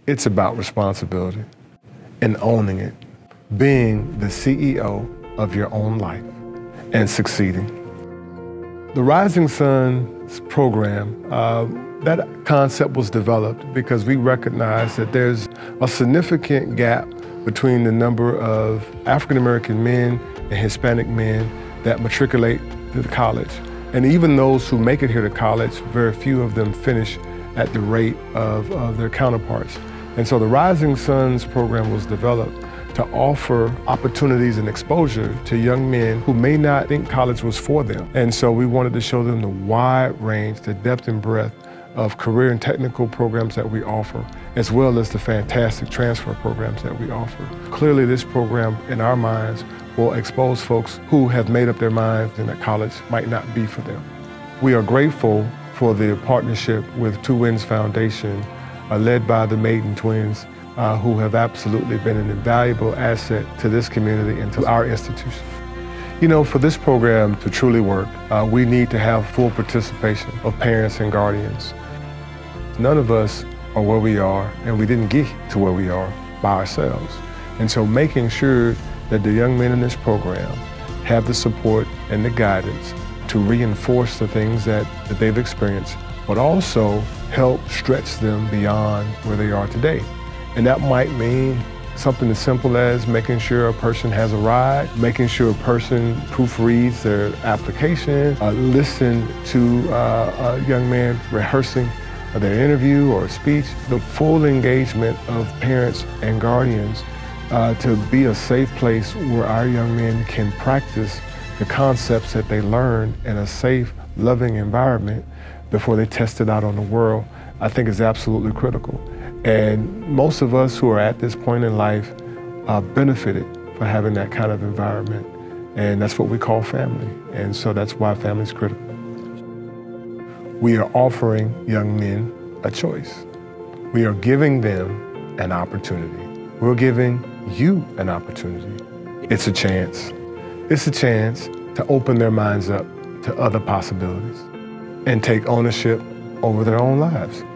It's about responsibility and owning it, being the CEO of your own life and succeeding. The Rising Suns program, that concept was developed because we recognize that there's a significant gap between the number of African-American men and Hispanic men that matriculate to the college. And even those who make it here to college, very few of them finish at the rate of their counterparts. And so the Rising Suns program was developed to offer opportunities and exposure to young men who may not think college was for them. And so we wanted to show them the wide range, the depth and breadth of career and technical programs that we offer, as well as the fantastic transfer programs that we offer. Clearly, this program, in our minds, will expose folks who have made up their minds and that college might not be for them. We are grateful for the partnership with Two Winds Foundation, led by the Maiden twins, who have absolutely been an invaluable asset to this community and to our institution. You know, for this program to truly work, we need to have full participation of parents and guardians. None of us are where we are, and we didn't get to where we are by ourselves. And so making sure that the young men in this program have the support and the guidance to reinforce the things that they've experienced, but also help stretch them beyond where they are today. And that might mean something as simple as making sure a person has a ride, making sure a person proofreads their application, listen to a young man rehearsing their interview or speech. The full engagement of parents and guardians to be a safe place where our young men can practice the concepts that they learned in a safe, loving environment before they test it out on the world, I think is absolutely critical. And most of us who are at this point in life benefited from having that kind of environment. And that's what we call family. And so that's why family is critical. We are offering young men a choice. We are giving them an opportunity. We're giving you an opportunity. It's a chance. It's a chance to open their minds up to other possibilities and take ownership over their own lives.